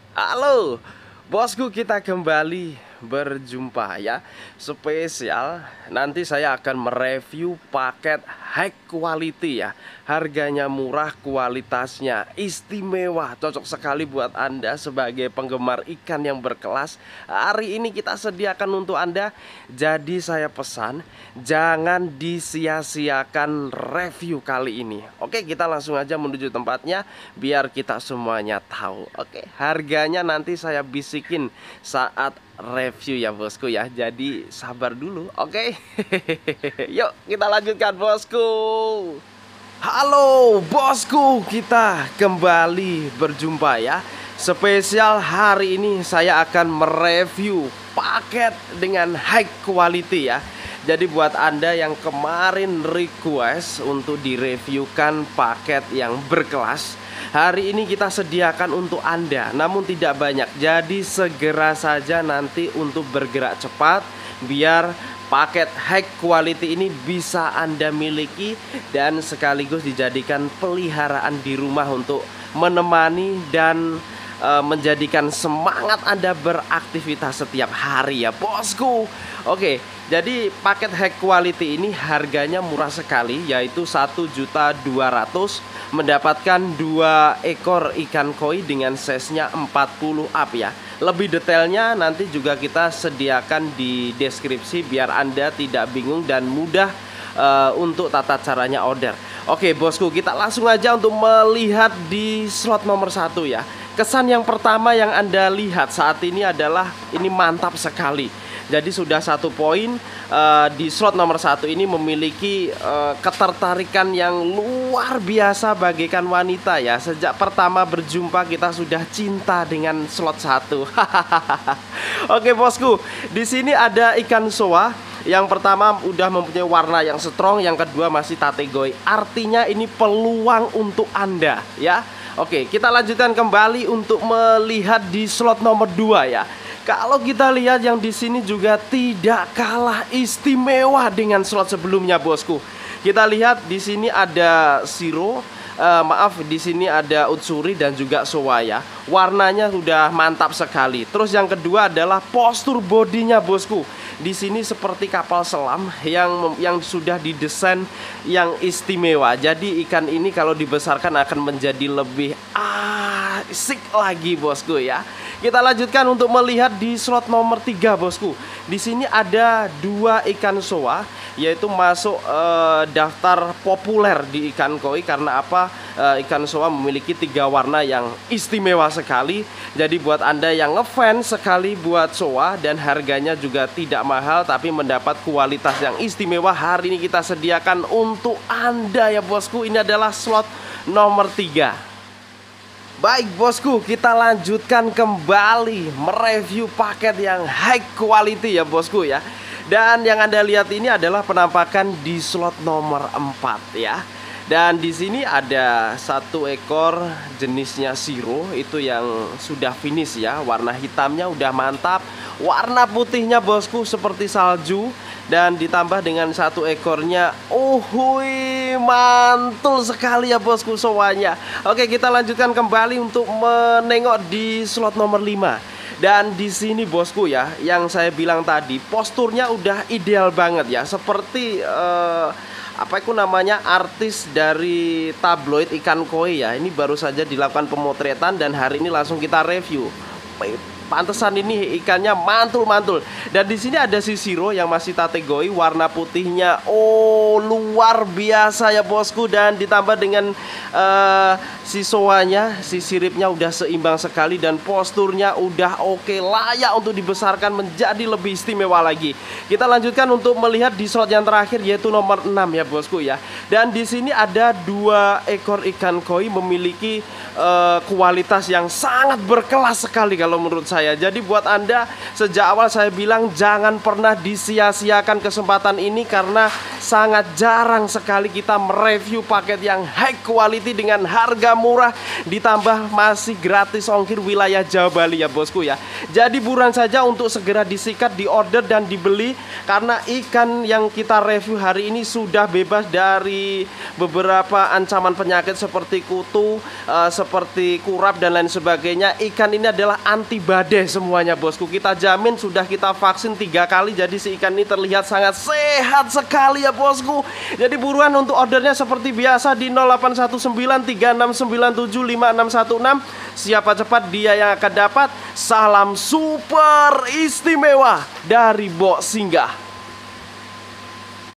Halo, bosku, kita kembali berjumpa ya. Spesial, nanti saya akan mereview paket high quality ya. Harganya murah, kualitasnya istimewa. Cocok sekali buat Anda sebagai penggemar ikan yang berkelas. Hari ini kita sediakan untuk Anda. Jadi saya pesan, jangan disia-siakan review kali ini. Oke, kita langsung aja menuju tempatnya biar kita semuanya tahu. Oke, harganya nanti saya bisikin saat review ya bosku ya. Jadi sabar dulu. Oke. Yuk kita lanjutkan bosku. Halo bosku, kita kembali berjumpa ya. Spesial hari ini saya akan mereview paket dengan high quality ya. Jadi buat Anda yang kemarin request untuk direviewkan paket yang berkelas, hari ini kita sediakan untuk Anda, namun tidak banyak. Jadi segera saja nanti untuk bergerak cepat biar paket high quality ini bisa Anda miliki dan sekaligus dijadikan peliharaan di rumah untuk menemani dan menjadikan semangat Anda beraktivitas setiap hari ya bosku. Oke, jadi paket high quality ini harganya murah sekali, yaitu 1.200.000 mendapatkan 2 ekor ikan koi dengan size-nya 40 up ya. Lebih detailnya nanti juga kita sediakan di deskripsi biar Anda tidak bingung dan mudah untuk tata caranya order. Oke bosku, kita langsung aja untuk melihat di slot nomor 1 ya. Kesan yang pertama yang Anda lihat saat ini adalah ini mantap sekali. Jadi sudah 1 poin di slot nomor 1 ini memiliki ketertarikan yang luar biasa bagaikan wanita ya. Sejak pertama berjumpa kita sudah cinta dengan slot 1. Oke bosku, di sini ada ikan soa. Yang pertama udah mempunyai warna yang strong, yang kedua masih tategoi. Artinya ini peluang untuk Anda ya. Oke, kita lanjutkan kembali untuk melihat di slot nomor 2 ya. Kalau kita lihat yang di sini juga tidak kalah istimewa dengan slot sebelumnya bosku. Kita lihat di sini ada Shiro, di sini ada Utsuri dan juga Soa ya. Warnanya sudah mantap sekali. Terus yang kedua adalah postur bodinya bosku. Di sini seperti kapal selam yang sudah didesain yang istimewa. Jadi ikan ini kalau dibesarkan akan menjadi lebih asik lagi bosku ya. Kita lanjutkan untuk melihat di slot nomor 3 bosku. Di sini ada 2 ikan soa, yaitu masuk daftar populer di ikan koi. Karena apa? Ikan soa memiliki 3 warna yang istimewa sekali. Jadi buat Anda yang ngefans sekali buat soa dan harganya juga tidak mahal tapi mendapat kualitas yang istimewa, hari ini kita sediakan untuk Anda ya bosku. Ini adalah slot nomor 3. Baik bosku, kita lanjutkan kembali mereview paket yang high quality ya bosku ya. Dan yang Anda lihat ini adalah penampakan di slot nomor 4 ya. Dan di sini ada 1 ekor jenisnya Shiro, itu yang sudah finish ya. Warna hitamnya udah mantap, warna putihnya bosku seperti salju. Dan ditambah dengan 1 ekornya, mantul sekali ya bosku soanya. Oke, kita lanjutkan kembali untuk menengok di slot nomor 5. Dan di sini bosku ya, yang saya bilang tadi, posturnya udah ideal banget ya. Seperti apa itu namanya, artis dari tabloid ikan koi ya. Ini baru saja dilakukan pemotretan dan hari ini langsung kita review. Pantesan ini ikannya mantul-mantul. Dan di sini ada si Shiro yang masih tategoi, warna putihnya luar biasa ya bosku. Dan ditambah dengan si soanya, si siripnya udah seimbang sekali dan posturnya udah oke, layak untuk dibesarkan menjadi lebih istimewa lagi. Kita lanjutkan untuk melihat di slot yang terakhir, yaitu nomor 6 ya bosku ya. Dan di sini ada 2 ekor ikan koi memiliki kualitas yang sangat berkelas sekali kalau menurut saya saya. Jadi buat Anda, sejak awal saya bilang jangan pernah disia-siakan kesempatan ini, karena sangat jarang sekali kita mereview paket yang high quality dengan harga murah, ditambah masih gratis ongkir wilayah Jawa Bali ya bosku ya. Jadi buruan saja untuk segera disikat, diorder dan dibeli, karena ikan yang kita review hari ini sudah bebas dari beberapa ancaman penyakit seperti kutu, seperti kurap dan lain sebagainya. Ikan ini adalah anti badai semuanya bosku. Kita jamin, sudah kita vaksin 3 kali. Jadi si ikan ini terlihat sangat sehat sekali ya bosku. Jadi buruan untuk ordernya seperti biasa di 081936975616. Siapa cepat dia yang akan dapat. Salam super istimewa dari Bok Singgah.